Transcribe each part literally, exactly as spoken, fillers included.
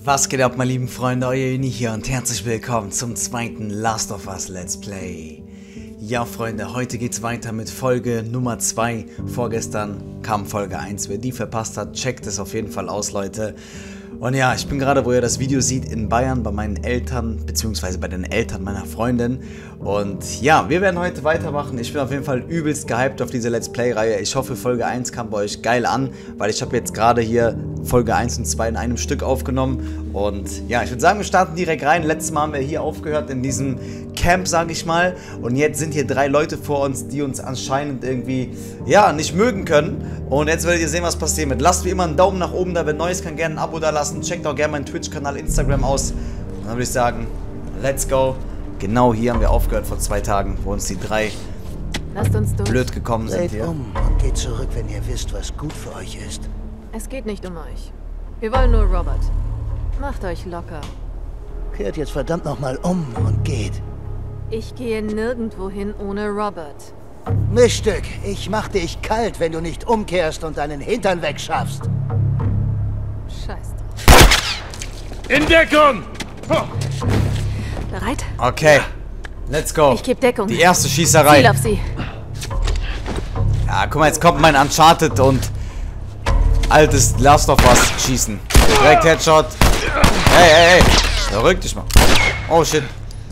Was geht ab, meine lieben Freunde, euer Uni hier und herzlich willkommen zum zweiten Last of Us Let's Play. Ja, Freunde, heute geht's weiter mit Folge Nummer zwei. Vorgestern kam Folge eins. Wer die verpasst hat, checkt es auf jeden Fall aus, Leute. Und ja, ich bin gerade, wo ihr das Video seht, in Bayern bei meinen Eltern, beziehungsweise bei den Eltern meiner Freundin. Und ja, wir werden heute weitermachen. Ich bin auf jeden Fall übelst gehypt auf diese Let's Play-Reihe. Ich hoffe, Folge eins kam bei euch geil an, weil ich habe jetzt gerade hier Folge eins und zwei in einem Stück aufgenommen. Und ja, ich würde sagen, wir starten direkt rein. Letztes Mal haben wir hier aufgehört in diesem Camp, sage ich mal. Und jetzt sind hier drei Leute vor uns, die uns anscheinend irgendwie, ja, nicht mögen können. Und jetzt werdet ihr sehen, was passiert mit. Lasst wie immer einen Daumen nach oben da, wenn Neues kann gerne ein Abo da lassen. Checkt auch gerne meinen Twitch-Kanal, Instagram aus. Und dann würde ich sagen, let's go. Genau hier haben wir aufgehört vor zwei Tagen, wo uns die drei Lasst uns durch. blöd gekommen sind Dreht hier. um und geht zurück, wenn ihr wisst, was gut für euch ist. Es geht nicht um euch. Wir wollen nur Robert. Macht euch locker. Kehrt jetzt verdammt nochmal um und geht. Ich gehe nirgendwo hin ohne Robert. Miststück, ich mach dich kalt, wenn du nicht umkehrst und deinen Hintern wegschaffst. Scheiß drauf. In Deckung! Bereit? Okay, let's go. Ich gebe Deckung. Die erste Schießerei. Ziel auf sie. Ja, guck mal, jetzt kommt mein Uncharted und altes Last of Us schießen. Direkt Headshot. Hey, hey, hey. Verrück dich mal. Oh, shit.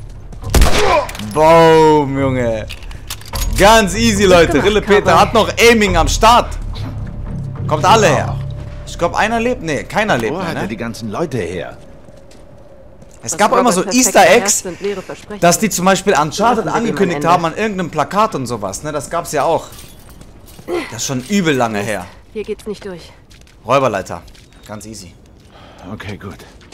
Boom, Junge. Ganz easy, Leute. Rille Peter hat noch Aiming am Start. Kommt alle her. Ich glaube, einer lebt. Nee, keiner lebt Wo mehr, hat er ne? die ganzen Leute her? Es gab auch immer so Easter Eggs, dass die zum Beispiel Uncharted Lassen wir die angekündigt am Ende. haben an irgendeinem Plakat und sowas, ne? Das gab's ja auch. Das ist schon übel lange her. Hier geht's nicht durch. Räuberleiter. Ganz easy. Okay, gut.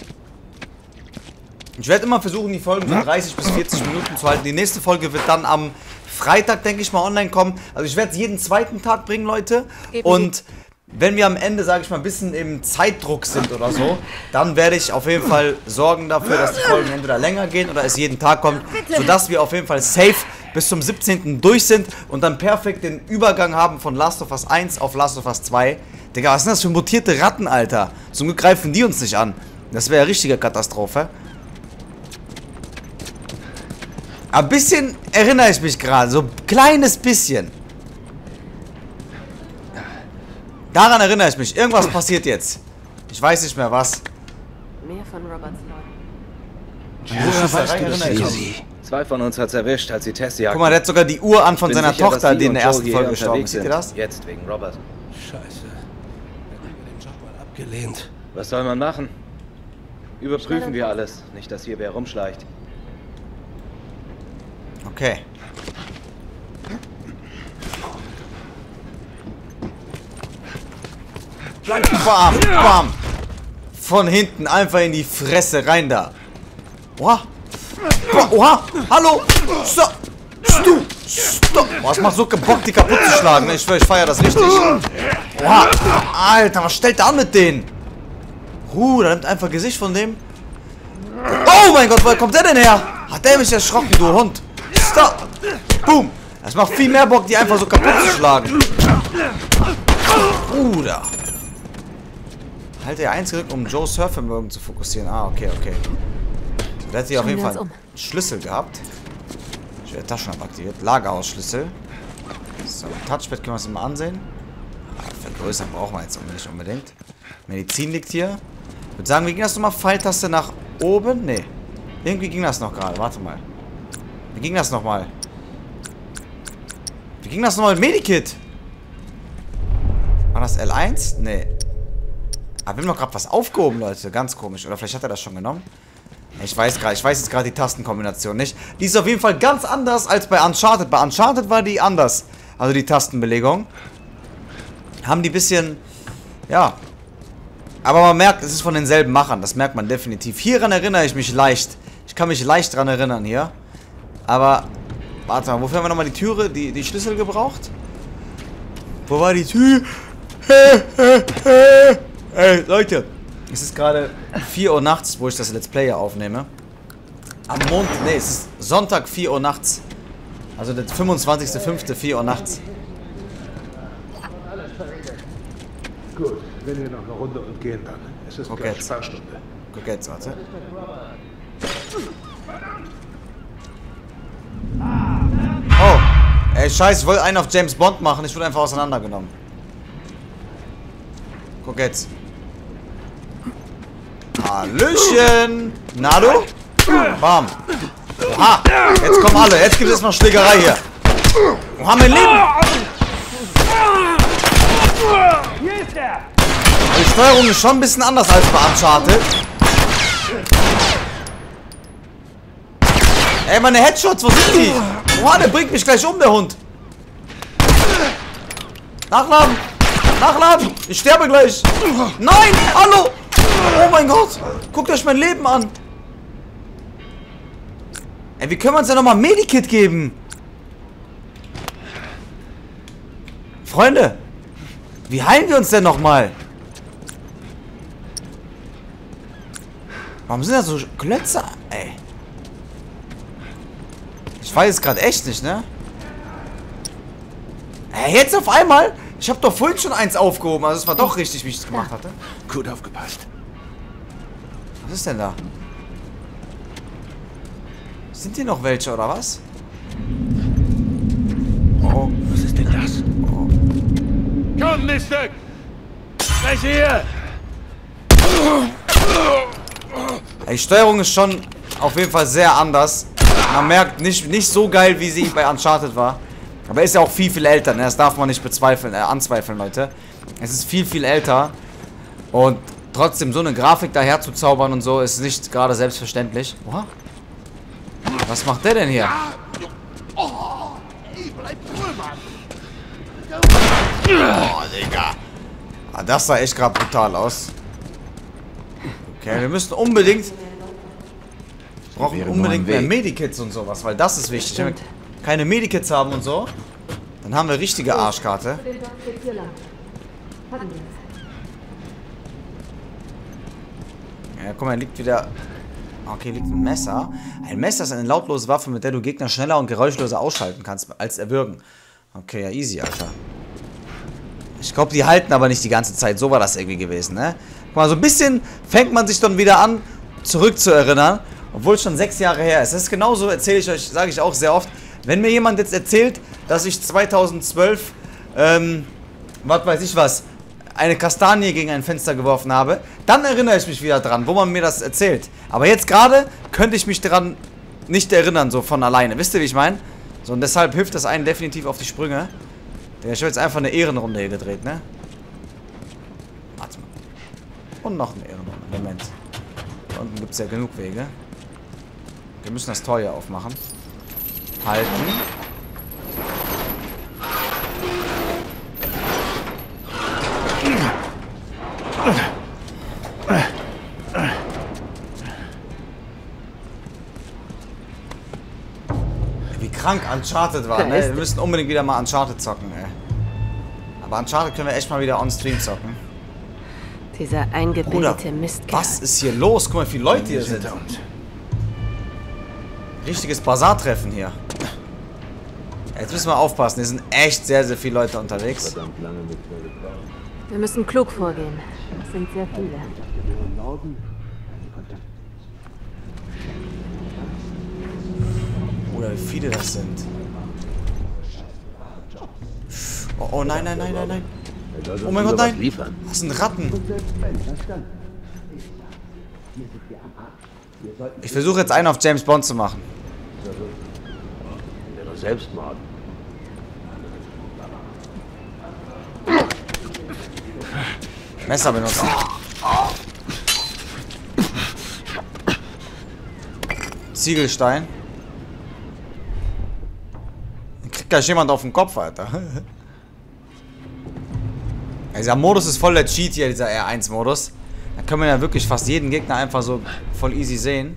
Ich werde immer versuchen, die Folgen von dreißig bis vierzig Minuten zu halten. Die nächste Folge wird dann am Freitag, denke ich mal, online kommen. Also ich werde es jeden zweiten Tag bringen, Leute. Geben Und wenn wir am Ende, sage ich mal, ein bisschen im Zeitdruck sind oder so, dann werde ich auf jeden Fall sorgen dafür, dass die Folgen entweder länger gehen oder es jeden Tag kommt, sodass wir auf jeden Fall safe bis zum siebzehnten durch sind und dann perfekt den Übergang haben von Last of Us eins auf Last of Us zwei. Digga, was sind das für mutierte Ratten, Alter? Zum Glück greifen die uns nicht an. Das wäre eine richtige Katastrophe. Ein bisschen erinnere ich mich gerade, so ein kleines bisschen. Daran erinnere ich mich. Irgendwas passiert jetzt. Ich weiß nicht mehr was. Mehr von Roberts Leuten. Diese Schießerei erinnere ich mich. Easy. Zwei von uns hat's erwischt, als sie Tess jagten. Guck mal, der hat sogar die Uhr an von Bin seiner sicher, dass Tochter, sie die in und der Joe ersten hierher Folge gestorben ist. unterwegs Seht ihr das? sind. Jetzt wegen Robert. Scheiße. Hätten wir den Job mal abgelehnt. Was soll man machen? Überprüfen wir alles. Nicht, dass hier wer rumschleicht. Okay. Bam, bam. Von hinten einfach in die Fresse rein da. Oha. Boah, oha. Hallo. Stop. Stu. Stop. Boah, es macht so Bock, die kaputt zu schlagen. Ich schwör, ich feier das richtig. Oha. Alter, was stellt der an mit denen? Huh, da nimmt einfach Gesicht von dem. Oh mein Gott, woher kommt der denn her? Hat der mich erschrocken, du Hund. Stop. Boom. Das macht viel mehr Bock, die einfach so kaputt zu schlagen. Bruder. Halte R eins gedrückt, um Joes Surfvermögen zu fokussieren. Ah, okay, okay. Der hat hier auf jeden Fall einen Schlüssel gehabt. Ich werde Taschenlampe aktiviert. Lagerhausschlüssel. So, Touchpad können wir uns mal ansehen. Ah, vergrößern brauchen wir jetzt nicht unbedingt. Medizin liegt hier. Ich würde sagen, wie ging das nochmal? Pfeiltaste nach oben? Nee. Irgendwie ging das noch gerade. Warte mal. Wie ging das nochmal? Wie ging das nochmal mit Medikit? War das L eins? Nee. Aber wir haben doch gerade was aufgehoben, Leute. Ganz komisch. Oder vielleicht hat er das schon genommen. Ich weiß gerade, ich weiß jetzt gerade die Tastenkombination nicht. Die ist auf jeden Fall ganz anders als bei Uncharted. Bei Uncharted war die anders. Also die Tastenbelegung. Haben die ein bisschen... Ja. Aber man merkt, es ist von denselben Machern. Das merkt man definitiv. Hieran erinnere ich mich leicht. Ich kann mich leicht dran erinnern hier. Aber... Warte mal, wofür haben wir nochmal die Türe, die, die Schlüssel gebraucht? Wo war die Tür? Ey, Leute. Es ist gerade vier Uhr nachts, wo ich das Let's Play hier aufnehme. Am Montag, nee, es ist Sonntag vier Uhr nachts. Also der fünfundzwanzigster fünfte vier Uhr nachts. Gut, wenn wir noch eine Runde und gehen dann. Es ist Okay. gleich Sperrstunde. Guck jetzt, warte. Oh. Ey, scheiße, ich wollte einen auf James Bond machen. Ich wurde einfach auseinandergenommen. Guck jetzt. Hallöchen. Na du? Bam. Oha. Jetzt kommen alle. Jetzt gibt es mal Schlägerei hier. Oha, mein Leben. Die Steuerung ist schon ein bisschen anders als bei Uncharted. Ey, meine Headshots, wo sind die? Oha, der bringt mich gleich um, der Hund. Nachladen. Nachladen. Ich sterbe gleich. Nein, hallo. Oh mein Gott. Guckt euch mein Leben an. Ey, wie können wir uns denn nochmal ein Medikit geben? Freunde. Wie heilen wir uns denn nochmal? Warum sind da so Klötze? Ey. Ich weiß es gerade echt nicht, ne? Ey, jetzt auf einmal? Ich habe doch vorhin schon eins aufgehoben. Also es war doch richtig, wie ich es gemacht hatte. Gut aufgepasst. Was ist denn da? Sind hier noch welche, oder was? Oh. Was ist denn das? Oh. Komm, Mister! Gleich hier! Die Steuerung ist schon auf jeden Fall sehr anders. Man merkt, nicht, nicht so geil, wie sie bei Uncharted war. Aber ist ja auch viel, viel älter, ne? Das darf man nicht bezweifeln, äh, anzweifeln, Leute. Es ist viel, viel älter. Und trotzdem so eine Grafik daher zu zaubern und so, ist nicht gerade selbstverständlich. Oha. Was macht der denn hier? Oh, bleib cool, Mann! Oh, Digga. Ah, das sah echt gerade brutal aus. Okay, wir müssen unbedingt... brauchen unbedingt mehr Medikits und sowas, weil das ist wichtig. Wenn wir keine Medikits haben und so, dann haben wir richtige Arschkarte. Ja, guck mal, hier liegt wieder... Okay, liegt ein Messer. Ein Messer ist eine lautlose Waffe, mit der du Gegner schneller und geräuschloser ausschalten kannst, als erwürgen. Okay, ja, easy, Alter. Ich glaube, die halten aber nicht die ganze Zeit. So war das irgendwie gewesen, ne? Guck mal, so ein bisschen fängt man sich dann wieder an, zurückzuerinnern. Obwohl es schon sechs Jahre her ist. Das ist genauso, erzähle ich euch, sage ich auch sehr oft. Wenn mir jemand jetzt erzählt, dass ich zweitausendzwölf, ähm, was weiß ich was, eine Kastanie gegen ein Fenster geworfen habe, dann erinnere ich mich wieder dran, wo man mir das erzählt. Aber jetzt gerade könnte ich mich daran nicht erinnern, so von alleine. Wisst ihr, wie ich meine? So, und deshalb hilft das einen definitiv auf die Sprünge. Der ich habe jetzt einfach eine Ehrenrunde hier gedreht, ne? Warte mal. Und noch eine Ehrenrunde. Moment. Da unten gibt es ja genug Wege. Wir müssen das Tor hier aufmachen. Halten. Wie krank Uncharted war, ne? Wir müssen unbedingt wieder mal Uncharted zocken, ey. Aber Uncharted können wir echt mal wieder on Stream zocken. Dieser eingebildete Mistkerl. Was ist hier los? Guck mal, wie viele Leute hier sind. Richtiges Bazar-Treffen hier. Jetzt müssen wir aufpassen. Hier sind echt sehr, sehr viele Leute unterwegs. Wir müssen klug vorgehen. Es sind sehr viele. Oder wie viele das sind. Oh, oh nein, nein, nein, nein, nein. Oh mein Gott, nein. Das sind Ratten. Ich versuche jetzt einen auf James Bond zu machen. Selbstmord. Messer benutzen. Ziegelstein. Dann kriegt gleich jemand auf den Kopf, Alter. Dieser Modus ist voll der Cheat hier, dieser R eins Modus. Da können wir ja wirklich fast jeden Gegner einfach so voll easy sehen.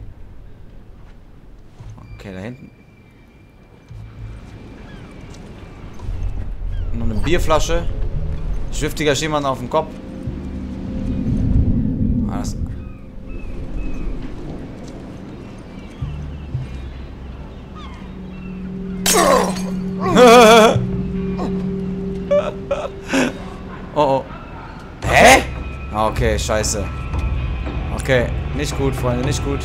Okay, da hinten. Noch eine Bierflasche. Schwifft gleich jemand auf den Kopf. Ah, das oh oh. Hä? Okay, scheiße. Okay, nicht gut, Freunde, nicht gut.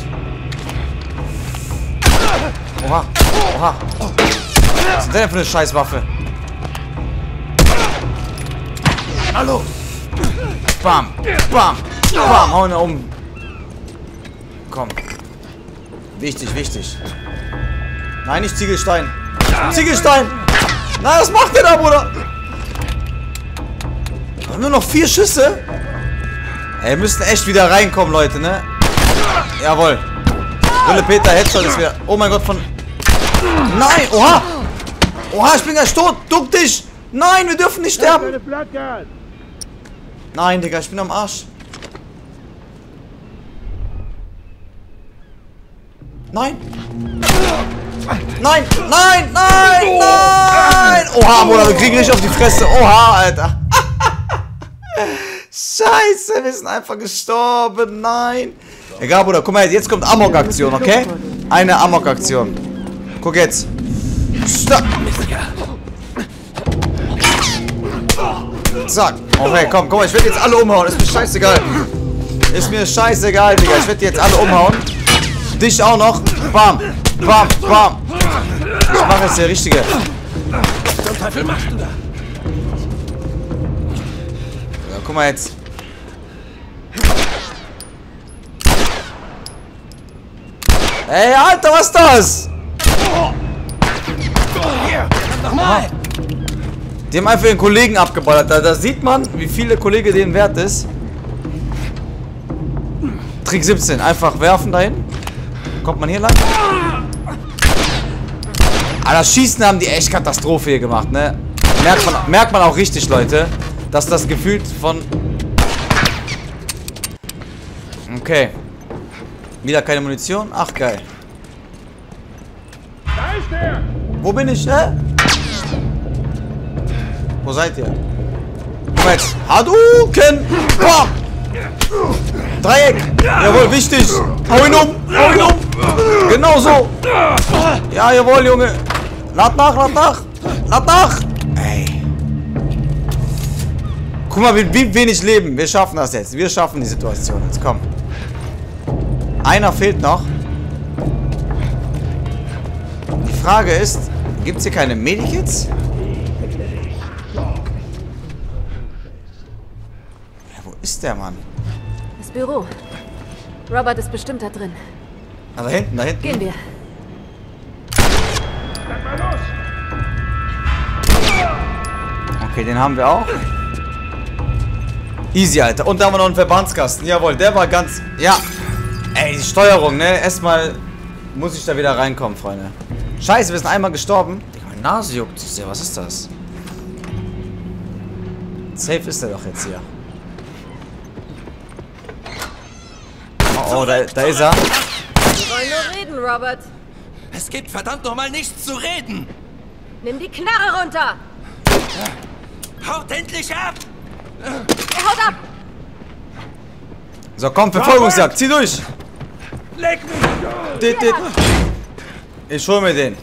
Oha, oha. Was ist denn für eine Scheißwaffe? Hallo. Bam, bam, bam, hau ihn um. Komm. Wichtig, wichtig. Nein, nicht Ziegelstein. Ziegelstein! Nein, was macht der da, Bruder? Nur noch vier Schüsse? Ey, wir müssen echt wieder reinkommen, Leute, ne? Jawohl. Brille Peter, Headshot ist wieder... Oh mein Gott, von... Nein, oha! Oha, ich bin gleich tot. Duck dich! Nein, wir dürfen nicht sterben. Nein, Digga, ich bin am Arsch. Nein. Nein, nein, nein, nein. Oha, Bruder, wir kriegen richtig auf die Fresse. Oha, Alter. Scheiße, wir sind einfach gestorben. Nein. Egal, Bruder, guck mal, jetzt kommt Amok-Aktion, okay? Eine Amok-Aktion. Guck jetzt. Stopp. Zack. Okay, komm, komm, ich werde jetzt alle umhauen. Ist mir scheißegal. Ist mir scheißegal, Digga. Ich werde jetzt alle umhauen. Dich auch noch. Bam. Bam. Bam. Ich mache jetzt der Richtige. Was Teufel machst du da? Ja, guck mal jetzt. Ey, Alter, was ist das? Hier, nochmal. Die haben einfach den Kollegen abgeballert. Da, da sieht man, wie viel der Kollege denen wert ist. Trick siebzehn. Einfach werfen dahin. Kommt man hier lang? Aber das Schießen haben die echt Katastrophe hier gemacht, ne? Merkt man, merkt man auch richtig, Leute, dass das gefühlt von... Okay. Wieder keine Munition? Ach, geil. Da ist er. Wo bin ich, hä? Wo seid ihr? Komm jetzt. Hadouken! Bam! Dreieck! Jawohl, wichtig! Hau ihn um! Hau ihn um! Genau so! Ja, jawohl, Junge! Lad nach, lad nach! Lad nach! Ey! Guck mal, wie, wie wenig Leben. Wir schaffen das jetzt. Wir schaffen die Situation jetzt. Komm. Einer fehlt noch. Die Frage ist, gibt es hier keine Medikits? Wo ist der Mann? Das Büro. Robert ist bestimmt da drin. Ah, da hinten, da hinten. Gehen wir. Okay, den haben wir auch. Easy, Alter. Und da haben wir noch einen Verbandskasten. Jawohl, der war ganz... Ja. Ey, die Steuerung, ne? Erstmal muss ich da wieder reinkommen, Freunde. Scheiße, wir sind einmal gestorben. Meine Nase juckt sich sehr. Was ist das? Safe ist er doch jetzt hier. Oh, oh da, da ist er. Wir wollen nur reden, Robert. Es gibt verdammt nochmal nichts zu reden. Nimm die Knarre runter. Haut endlich ab. Er haut ab. So, komm, Verfolgungsjagd. Zieh durch. Leg mich durch. Dit, dit. Ich hol mir den.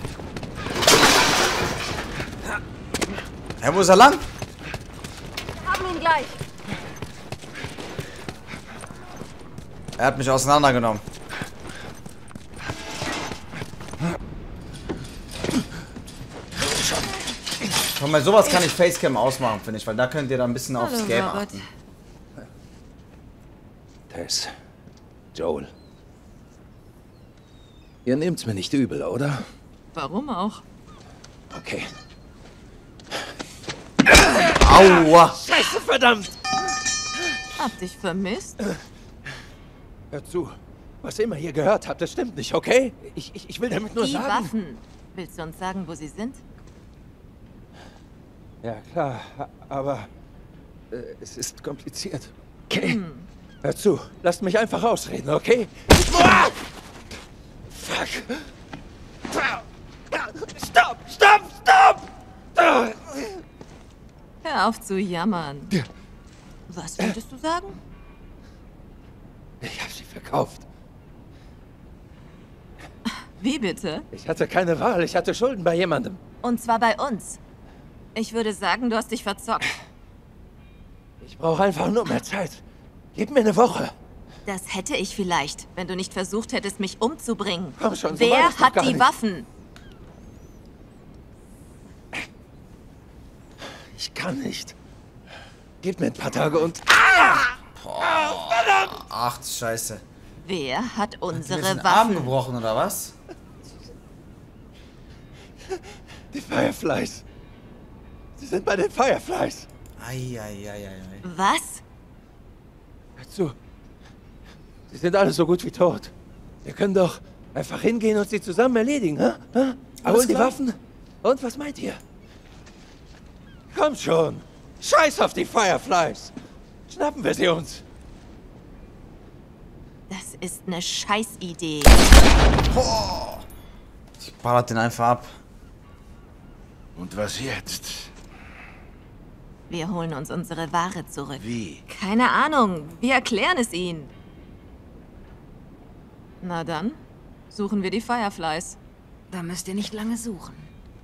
Hä, wo ist er lang? Wir haben ihn gleich. Er hat mich auseinandergenommen. Komm mal, sowas kann ich Facecam ausmachen, finde ich, weil da könnt ihr dann ein bisschen aufs Hallo, Game Robert. achten. Tess. Joel. Ihr nehmt's mir nicht übel, oder? Warum auch? Okay. Aua! Scheiße, verdammt! Hab dich vermisst? Hört zu. Was ihr immer hier gehört habt, das stimmt nicht, okay? Ich, ich, ich will damit nur Die sagen... Waffen. Willst du uns sagen, wo sie sind? Ja, klar, aber äh, es ist kompliziert. Okay. Hm. Hört zu, lasst mich einfach ausreden, okay? Ah! Fuck! Stopp! Stopp! Stopp! Hör auf zu jammern. Was wolltest du sagen? Ich habe sie verkauft. Wie bitte? Ich hatte keine Wahl, ich hatte Schulden bei jemandem. Und zwar bei uns. Ich würde sagen, du hast dich verzockt. Ich brauche einfach nur mehr Zeit. Gib mir eine Woche. Das hätte ich vielleicht, wenn du nicht versucht hättest, mich umzubringen. Komm schon, so war Wer das doch hat gar die nicht. Waffen? Ich kann nicht. Gib mir ein paar Tage und... Ach, du Scheiße. Wer hat Hat die mir unsere den Arm Waffen? gebrochen, oder was? Die Fireflies. Sie sind bei den Fireflies. Eieieiei. Was? Hör zu. Sie sind alle so gut wie tot. Wir können doch einfach hingehen und sie zusammen erledigen, hä? hä? Alles Holen die klar. Waffen? Und was meint ihr? Kommt schon. Scheiß auf die Fireflies. Schnappen wir sie uns. Das ist eine Scheißidee. Ich ballert den einfach ab. Und was jetzt? Wir holen uns unsere Ware zurück. Wie? Keine Ahnung. Wir erklären es ihnen. Na dann, suchen wir die Fireflies. Da müsst ihr nicht lange suchen.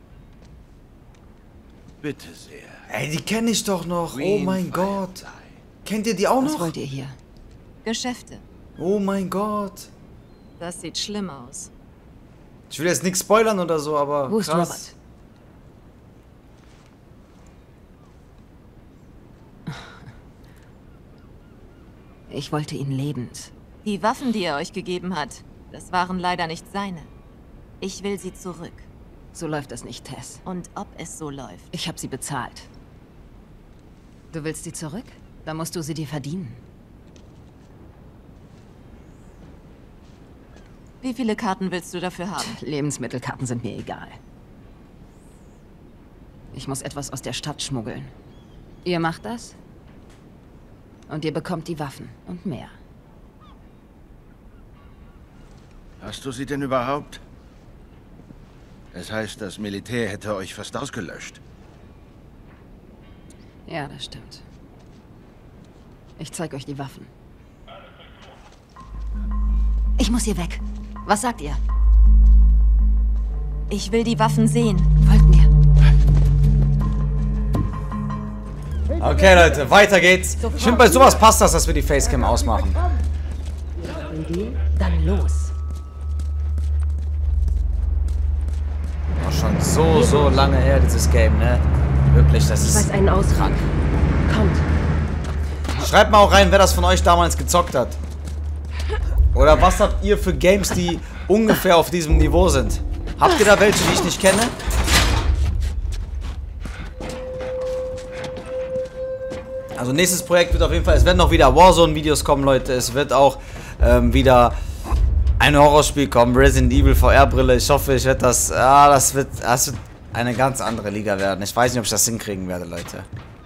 Bitte sehr. Ey, die kenne ich doch noch. Oh Queen mein Gott. Kennt ihr die auch Was noch? wollt ihr hier? Geschäfte. Oh mein Gott. Das sieht schlimm aus. Ich will jetzt nichts spoilern oder so, aber Wo ist krass. Robert? Ich wollte ihn lebend. Die Waffen, die er euch gegeben hat, das waren leider nicht seine. Ich will sie zurück. So läuft das nicht, Tess. Und ob es so läuft. Ich habe sie bezahlt. Du willst sie zurück? Dann musst du sie dir verdienen. Wie viele Karten willst du dafür haben? Lebensmittelkarten sind mir egal. Ich muss etwas aus der Stadt schmuggeln. Ihr macht das? Und ihr bekommt die Waffen und mehr. Hast du sie denn überhaupt? Es heißt, das Militär hätte euch fast ausgelöscht. Ja, das stimmt. Ich zeig euch die Waffen. Ich muss hier weg. Was sagt ihr? Ich will die Waffen sehen. Folgt mir. Okay, Leute, weiter geht's. Ich finde, bei sowas passt das, dass wir die Facecam ausmachen. Dann los. Auch schon so, so lange her, dieses Game, ne? Wirklich, das Ich weiß ist einen Ausweg. krank. Kommt. Schreibt mal auch rein, wer das von euch damals gezockt hat. Oder was habt ihr für Games, die ungefähr auf diesem Niveau sind? Habt ihr da welche, die ich nicht kenne? Also nächstes Projekt wird auf jeden Fall, es werden noch wieder Warzone-Videos kommen, Leute. Es wird auch ähm, wieder ein Horrorspiel kommen, Resident Evil V R-Brille. Ich hoffe, ich werde das, ah, das wird, das wird eine ganz andere Liga werden. Ich weiß nicht, ob ich das hinkriegen werde, Leute.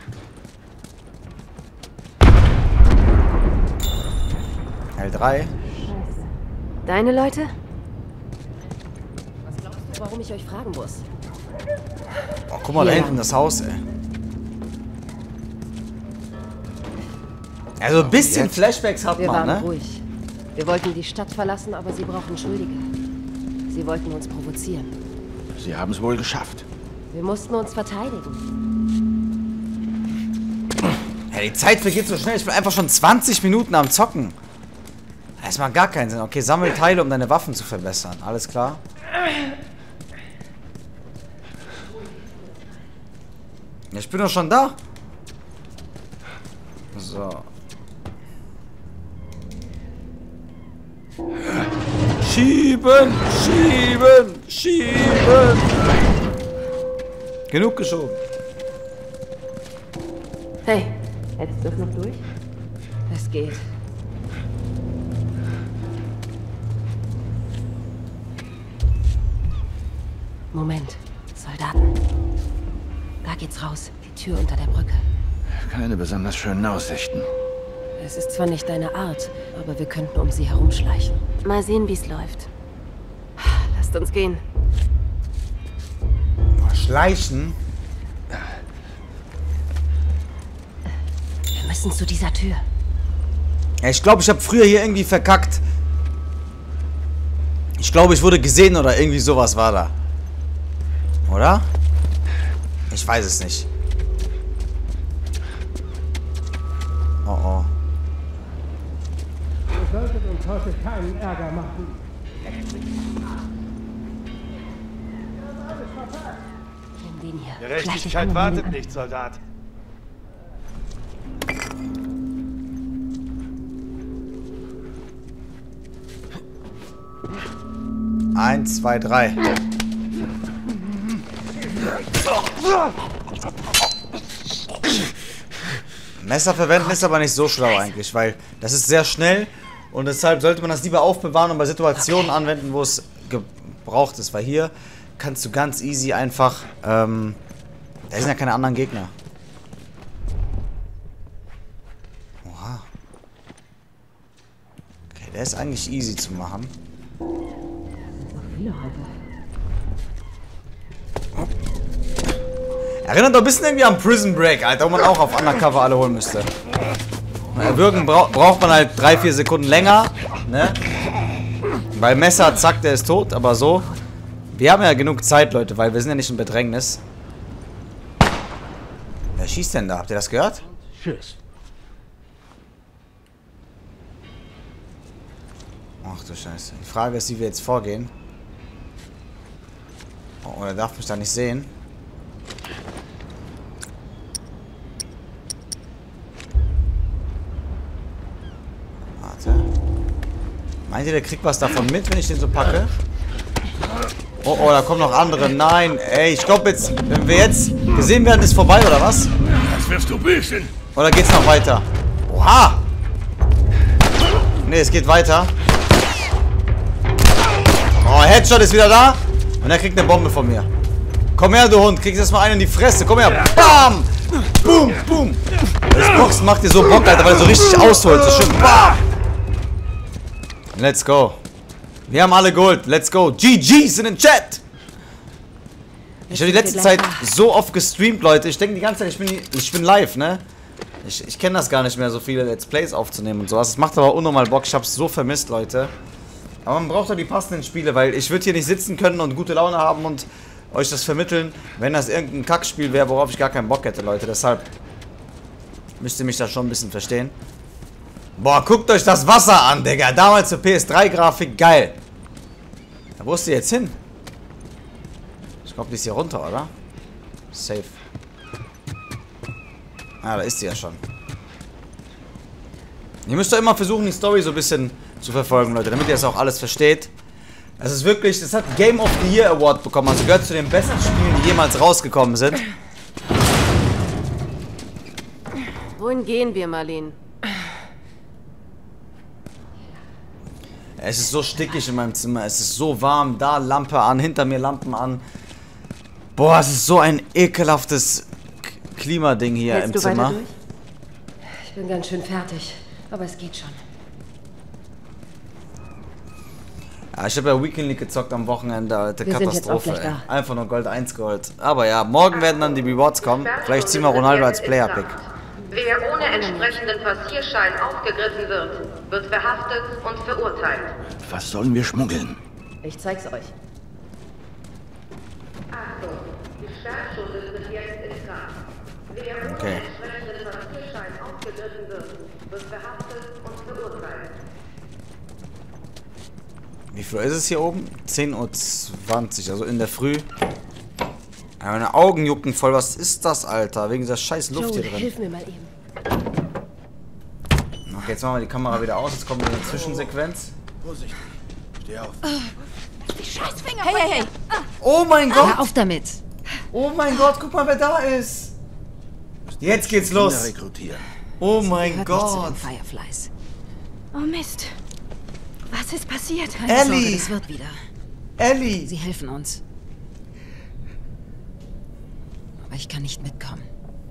L drei. Deine Leute? Was glaubst du, warum ich euch fragen muss? Oh, guck mal da Ja. hinten, das Haus, ey. Also ein bisschen jetzt? Flashbacks hat Wir man, waren ne? ruhig. Wir wollten die Stadt verlassen, aber sie brauchen Schuldige. Sie wollten uns provozieren. Sie haben es wohl geschafft. Wir mussten uns verteidigen. Ja, die Zeit vergeht so schnell. Ich bin einfach schon zwanzig Minuten am Zocken. Das macht gar keinen Sinn. Okay, sammel Teile, um deine Waffen zu verbessern. Alles klar? Ja, ich bin doch schon da. So. Schieben, schieben, schieben. Genug geschoben. Hey, hältst du das noch durch? Es geht. Moment, Soldaten. Da geht's raus. Die Tür unter der Brücke. Keine besonders schönen Aussichten. Es ist zwar nicht deine Art, aber wir könnten um sie herumschleichen. Mal sehen, wie's läuft. Lasst uns gehen. Schleichen. Wir müssen zu dieser Tür. Ja, ich glaube, ich habe früher hier irgendwie verkackt. Ich glaube, ich wurde gesehen oder irgendwie sowas war da. Oder? Ich weiß es nicht. Oh oh. solltet uns heute keinen Ärger machen. Den hier. Gerechtigkeit wartet nicht, Soldat. Eins, zwei, drei. Messer verwenden ist aber nicht so schlau eigentlich, weil das ist sehr schnell und deshalb sollte man das lieber aufbewahren und bei Situationen anwenden, wo es gebraucht ist, weil hier kannst du ganz easy einfach, ähm, da sind ja keine anderen Gegner. Oha. Okay, der ist eigentlich easy zu machen. Erinnert doch ein bisschen irgendwie an Prison Break, Alter, wo man auch auf Undercover alle holen müsste. Erwürgen bra braucht man halt drei, vier Sekunden länger, ne? Weil Messer, zack, der ist tot, aber so. Wir haben ja genug Zeit, Leute, weil wir sind ja nicht in Bedrängnis. Wer schießt denn da? Habt ihr das gehört? Tschüss. Ach du Scheiße. Die Frage ist, wie wir jetzt vorgehen. Oh, er darf mich da nicht sehen. Warte. Meint ihr, der kriegt was davon mit, wenn ich den so packe? Oh, oh, da kommen noch andere. Nein, ey, ich glaube jetzt, wenn wir jetzt gesehen werden, ist vorbei, oder was? Das wirst du büßen. Oder geht's noch weiter? Oha! Ne, es geht weiter. Oh, Headshot ist wieder da. Und er kriegt eine Bombe von mir. Komm her, du Hund. Kriegst erstmal einen in die Fresse. Komm her. Bam! Boom, boom. Das Boxen macht dir so Bock, Alter, weil er so richtig ausholt. So schön. Bam! Let's go. Wir haben alle Gold. Let's go. G Gs in den Chat. Ich habe die letzte Zeit so oft gestreamt, Leute. Ich denke die ganze Zeit, ich bin, ich bin live, ne? Ich, ich kenne das gar nicht mehr, so viele Let's Plays aufzunehmen und sowas. Es macht aber unnormal Bock. Ich hab's so vermisst, Leute. Aber man braucht doch die passenden Spiele, weil ich würde hier nicht sitzen können und gute Laune haben und euch das vermitteln, wenn das irgendein Kackspiel wäre, worauf ich gar keinen Bock hätte, Leute. Deshalb müsst ihr mich da schon ein bisschen verstehen. Boah, guckt euch das Wasser an, Digga. Damals zur P S drei Grafik, geil. Ja, wo ist die jetzt hin? Ich glaube, die ist hier runter, oder? Safe. Ah, da ist sie ja schon. Ihr müsst doch immer versuchen, die Story so ein bisschen zu verfolgen, Leute, damit ihr das auch alles versteht. Es ist wirklich, das hat Game of the Year Award bekommen, also gehört zu den besten Spielen, die jemals rausgekommen sind. Wohin gehen wir, Marlene? Es ist so stickig in meinem Zimmer, es ist so warm, da Lampe an, hinter mir Lampen an. Boah, es ist so ein ekelhaftes Klimading hier Hältst im du Zimmer. weiter durch? Ich bin ganz schön fertig, aber es geht schon. Ja, ich habe ja Weekend League gezockt am Wochenende, Alter, Wir Katastrophe, sind jetzt auch gleich ey. Einfach nur Gold eins geholt. Aber ja, morgen werden dann die Rewards kommen. Vielleicht ziehen wir Ronaldo als Player-Pick. Wer ohne entsprechenden Passierschein aufgegriffen wird, wird verhaftet und verurteilt. Was sollen wir schmuggeln? Ich zeig's euch. Achtung, die Startstunde ist jetzt in Kraft. Wer ohne Okay. entsprechenden Passierschein aufgegriffen wird, wird verhaftet und verurteilt. Wie viel ist es hier oben? zehn Uhr zwanzig, also in der Früh. Ja, meine Augen jucken voll. Was ist das, Alter? Wegen dieser scheiß Luft Joel, hier drin. hilf mir mal eben. Okay, jetzt machen wir die Kamera wieder aus. Jetzt kommt eine Zwischensequenz. Vorsichtig. Steh auf. Die Scheißfinger! Hey, hey, hey! Oh mein Gott! Hör auf damit! Oh mein Gott, guck mal, wer da ist! Jetzt geht's los! Rekrutieren. Oh mein Gehört nicht zu den Gott! Fireflies. Oh Mist. Was ist passiert? Ellie! Keine Sorge, das wird wieder. Ellie! Sie helfen uns. Aber ich kann nicht mitkommen.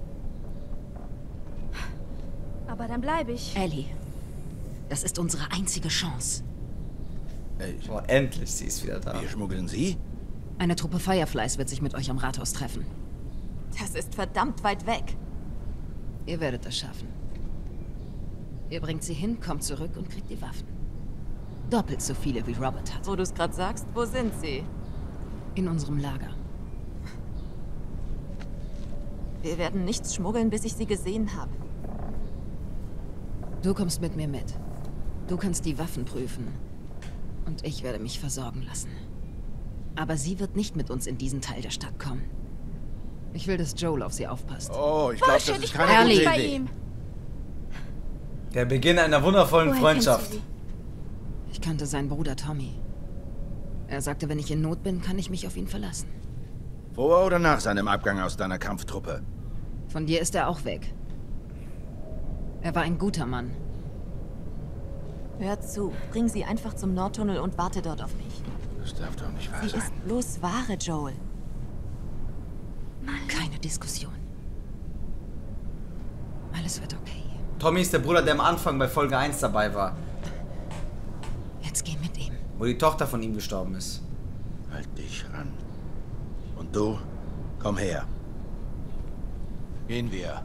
Aber dann bleibe ich. Ellie, das ist unsere einzige Chance. Ey, Boah, endlich, sie ist wieder da. wir schmuggeln Sie? Eine Truppe Fireflies wird sich mit euch am Rathaus treffen. Das ist verdammt weit weg. Ihr werdet das schaffen. Ihr bringt sie hin, kommt zurück und kriegt die Waffen. Doppelt so viele wie Robert hat. Wo du es gerade sagst, wo sind sie? In unserem Lager. Wir werden nichts schmuggeln, bis ich sie gesehen habe. Du kommst mit mir mit. Du kannst die Waffen prüfen. Und ich werde mich versorgen lassen. Aber sie wird nicht mit uns in diesen Teil der Stadt kommen. Ich will, dass Joel auf sie aufpasst. Oh, ich glaube, das ist keine Ellie. gute Bei Idee. ihm. Der Beginn einer wundervollen Woher Freundschaft. kennst du sie? Ich kannte seinen Bruder Tommy. Er sagte, wenn ich in Not bin, kann ich mich auf ihn verlassen. Vor oder nach seinem Abgang aus deiner Kampftruppe? Von dir ist er auch weg. Er war ein guter Mann. Hört zu, bring sie einfach zum Nordtunnel und warte dort auf mich. Das darf doch nicht wahr Sie sein. ist bloß wahre, Joel. Keine Diskussion. Alles wird okay. Tommy ist der Bruder, der am Anfang bei Folge eins dabei war. Jetzt geh mit ihm. Wo die Tochter von ihm gestorben ist. Halt dich ran. Und du, komm her. Gehen wir.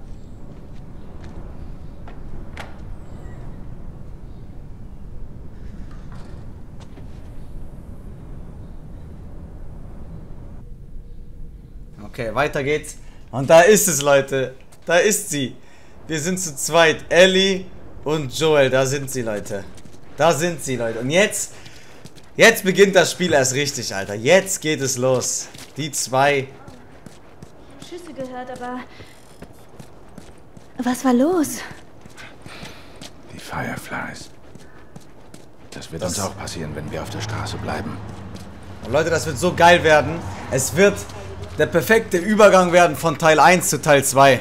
Okay, weiter geht's. Und da ist es, Leute. Da ist sie. Wir sind zu zweit. Ellie und Joel. Da sind sie, Leute. Da sind sie, Leute. Und jetzt... Jetzt beginnt das Spiel erst richtig, Alter. Jetzt geht es los. Die zwei... Schüsse gehört, aber... Was war los? Die Fireflies. Das wird Das- uns auch passieren, wenn wir auf der Straße bleiben. Und Leute, das wird so geil werden. Es wird der perfekte Übergang werden von Teil eins zu Teil zwei.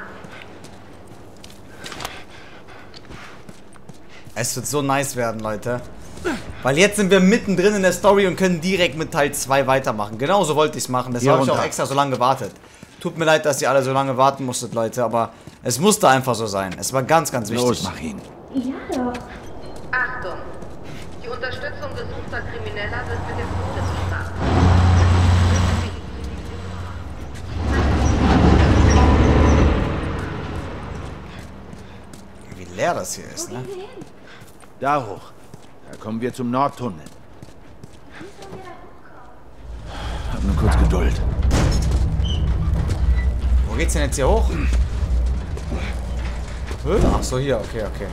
Es wird so nice werden, Leute. Weil jetzt sind wir mittendrin in der Story und können direkt mit Teil zwei weitermachen. Genauso wollte ich es machen. Deshalb habe ich auch extra so lange gewartet. Tut mir leid, dass ihr alle so lange warten musstet, Leute. Aber es musste einfach so sein. Es war ganz, ganz wichtig. Los, mach ihn. Ja doch. Achtung! Die Unterstützung gesuchter Krimineller wird mit dem Todesstrafe. Wie leer das hier ist, ne? Da hoch. Da kommen wir zum Nordtunnel. Hab nur kurz Geduld. Wo geht's denn jetzt hier hoch? Ach so, hier. Okay, okay.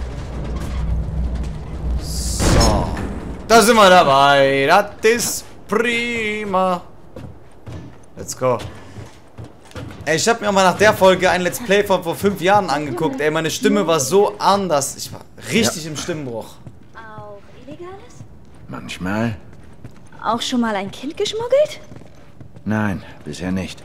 So. Da sind wir dabei. Das ist prima. Let's go. Ey, ich habe mir auch mal nach der Folge ein Let's Play von vor fünf Jahren angeguckt. Ey, meine Stimme war so anders. Ich war richtig ja. im Stimmbruch. Auch Illegales? Manchmal. Auch schon mal ein Kind geschmuggelt? Nein, bisher nicht.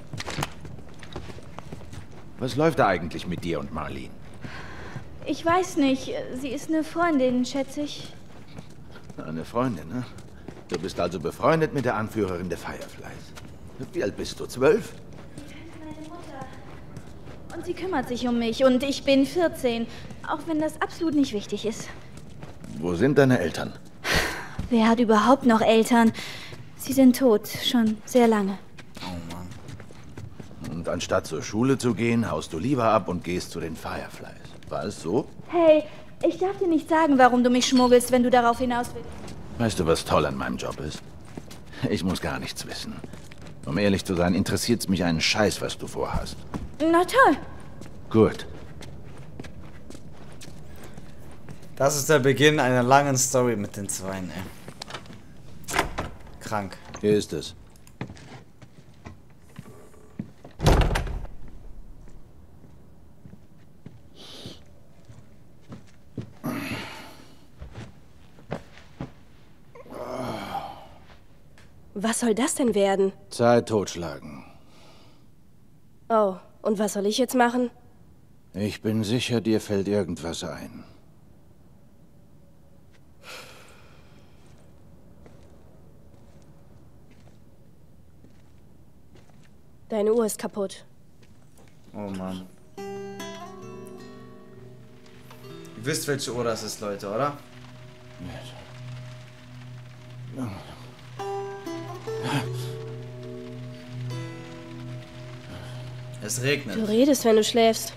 Was läuft da eigentlich mit dir und Marlene? Ich weiß nicht. Sie ist eine Freundin, schätze ich. Eine Freundin, ne? Du bist also befreundet mit der Anführerin der Fireflies. Wie alt bist du? Zwölf? Meine Mutter. Und sie kümmert sich um mich. Und ich bin vierzehn. Auch wenn das absolut nicht wichtig ist. Wo sind deine Eltern? Wer hat überhaupt noch Eltern? Sie sind tot. Schon sehr lange. Oh Mann. Und anstatt zur Schule zu gehen, haust du lieber ab und gehst zu den Fireflies. War es so? Hey, ich darf dir nicht sagen, warum du mich schmuggelst, wenn du darauf hinaus willst. Weißt du, was toll an meinem Job ist? Ich muss gar nichts wissen. Um ehrlich zu sein, interessiert's mich einen Scheiß, was du vorhast. Na toll. Gut. Das ist der Beginn einer langen Story mit den Zweien, ey. Krank. Hier ist es. Was soll das denn werden? Zeit totschlagen. Oh, und was soll ich jetzt machen? Ich bin sicher, dir fällt irgendwas ein. Deine Uhr ist kaputt. Oh Mann. Ihr wisst, welche Uhr das ist, Leute, oder? Es regnet. Du redest, wenn du schläfst.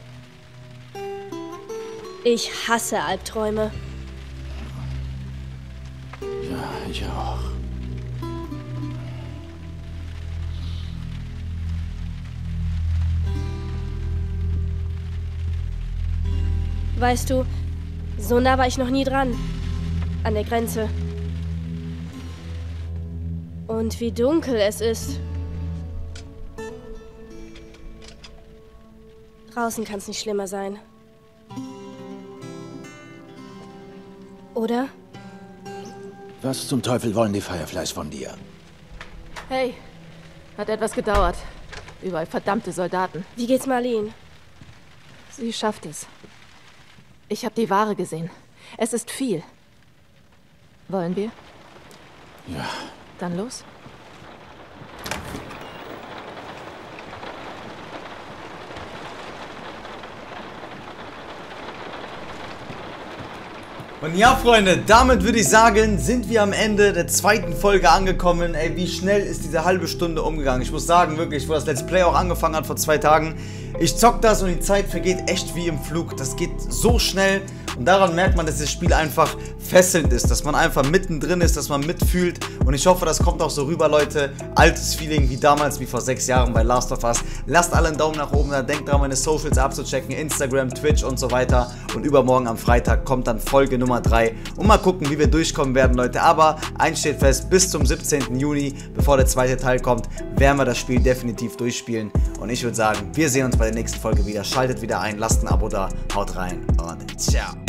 Ich hasse Albträume. Ja, ich auch. Weißt du, so nah war ich noch nie dran. An der Grenze. Und wie dunkel es ist. Draußen kann es nicht schlimmer sein. Oder? Was zum Teufel wollen die Fireflies von dir? Hey, hat etwas gedauert. Überall verdammte Soldaten. Wie geht's Marlene? Sie schafft es. Ich habe die Ware gesehen. Es ist viel. Wollen wir? Ja. Dann los. Und ja, Freunde, damit würde ich sagen, sind wir am Ende der zweiten Folge angekommen. Ey, wie schnell ist diese halbe Stunde umgegangen? Ich muss sagen, wirklich, wo das Let's Play auch angefangen hat vor zwei Tagen, ich zock das und die Zeit vergeht echt wie im Flug. Das geht so schnell und daran merkt man, dass das Spiel einfach fesselnd ist, dass man einfach mittendrin ist, dass man mitfühlt und ich hoffe, das kommt auch so rüber, Leute. Altes Feeling wie damals, wie vor sechs Jahren bei Last of Us. Lasst alle einen Daumen nach oben da, denkt daran, meine Socials abzuchecken, Instagram, Twitch und so weiter und übermorgen am Freitag kommt dann Folge Nummer drei und mal gucken, wie wir durchkommen werden, Leute. Aber eins steht fest, bis zum siebzehnten Juni, bevor der zweite Teil kommt, werden wir das Spiel definitiv durchspielen und ich würde sagen, wir sehen uns bei der nächsten Folge wieder. Schaltet wieder ein, lasst ein Abo da, haut rein und ciao.